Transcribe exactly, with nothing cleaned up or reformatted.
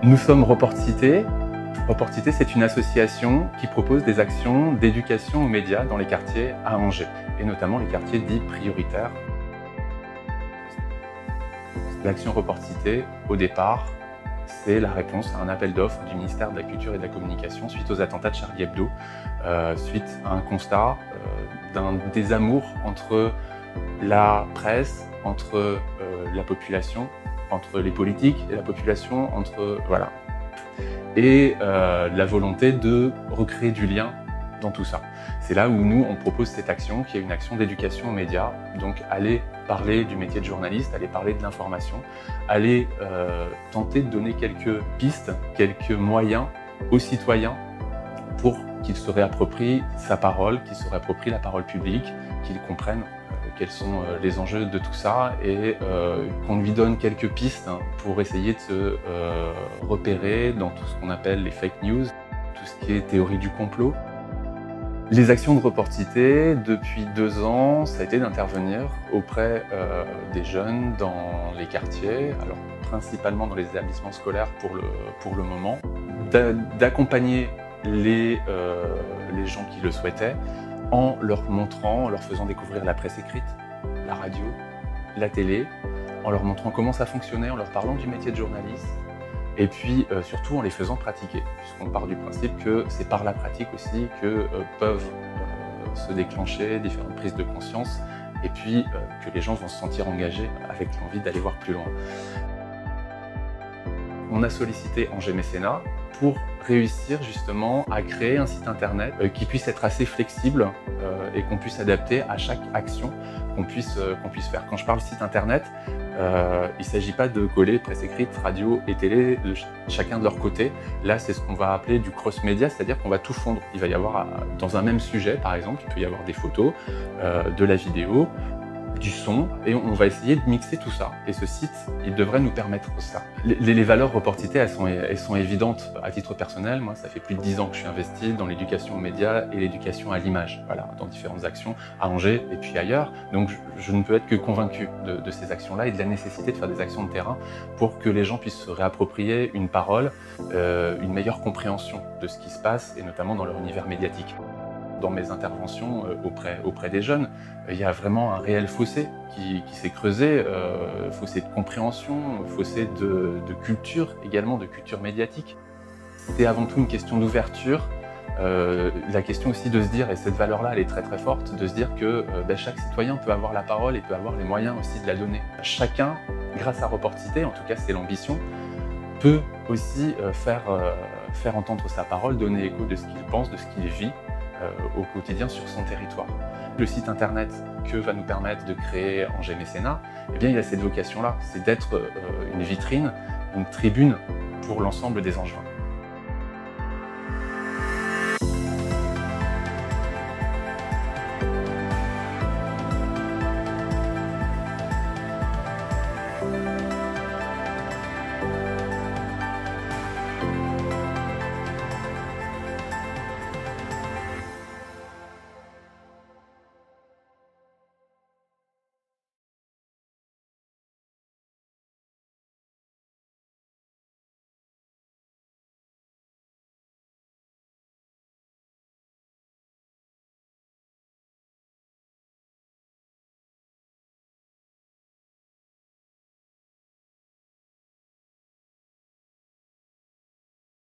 Nous sommes Report Cité. Report Cité, c'est une association qui propose des actions d'éducation aux médias dans les quartiers à Angers, et notamment les quartiers dits prioritaires. L'action Report Cité, au départ, c'est la réponse à un appel d'offres du ministère de la Culture et de la Communication suite aux attentats de Charlie Hebdo, euh, suite à un constat euh, d'un désamour entre la presse, entre euh, la population, entre les politiques et la population, entre voilà, et euh, la volonté de recréer du lien dans tout ça. C'est là où nous, on propose cette action qui est une action d'éducation aux médias, donc aller parler du métier de journaliste, aller parler de l'information, aller euh, tenter de donner quelques pistes, quelques moyens aux citoyens pour qu'ils se réapproprient sa parole, qu'ils se réapproprient la parole publique, qu'ils comprennent euh, quels sont euh, les enjeux de tout ça et euh, qu'on lui donne quelques pistes hein, pour essayer de se euh, repérer dans tout ce qu'on appelle les fake news, tout ce qui est théorie du complot. Les actions de Report Cité, depuis deux ans, ça a été d'intervenir auprès euh, des jeunes dans les quartiers, alors principalement dans les établissements scolaires pour le, pour le moment, d'accompagner les, euh, les gens qui le souhaitaient en leur montrant, en leur faisant découvrir la presse écrite, la radio, la télé, en leur montrant comment ça fonctionnait, en leur parlant du métier de journaliste, et puis euh, surtout en les faisant pratiquer, puisqu'on part du principe que c'est par la pratique aussi que euh, peuvent euh, se déclencher différentes prises de conscience, et puis euh, que les gens vont se sentir engagés avec l'envie d'aller voir plus loin. On a sollicité Angers Mécénat pour réussir justement à créer un site internet euh, qui puisse être assez flexible euh, et qu'on puisse adapter à chaque action qu'on puisse, euh, qu'on puisse faire. Quand je parle site internet, euh, il ne s'agit pas de coller presse écrite, radio et télé, de ch chacun de leur côté. Là, c'est ce qu'on va appeler du cross-média, c'est-à-dire qu'on va tout fondre. Il va y avoir, dans un même sujet, par exemple, il peut y avoir des photos, euh, de la vidéo, du son, et on va essayer de mixer tout ça. Et ce site, il devrait nous permettre ça. Les, les valeurs Report Cité, elles sont, elles sont évidentes. À titre personnel, moi, ça fait plus de dix ans que je suis investi dans l'éducation aux médias et l'éducation à l'image, voilà, dans différentes actions à Angers et puis ailleurs. Donc, je, je ne peux être que convaincu de, de ces actions-là et de la nécessité de faire des actions de terrain pour que les gens puissent se réapproprier une parole, euh, une meilleure compréhension de ce qui se passe, et notamment dans leur univers médiatique. Dans mes interventions euh, auprès, auprès des jeunes, il y a vraiment un réel fossé qui, qui s'est creusé, euh, fossé de compréhension, fossé de, de culture, également de culture médiatique. C'est avant tout une question d'ouverture, euh, la question aussi de se dire, et cette valeur-là elle est très très forte, de se dire que euh, ben, chaque citoyen peut avoir la parole et peut avoir les moyens aussi de la donner. Chacun, grâce à Report Cité, en tout cas c'est l'ambition, peut aussi euh, faire, euh, faire entendre sa parole, donner écho de ce qu'il pense, de ce qu'il vit au quotidien sur son territoire. Le site internet que va nous permettre de créer Angers Mécénat, eh bien, il a cette vocation-là, c'est d'être euh, une vitrine, une tribune pour l'ensemble des Angevins.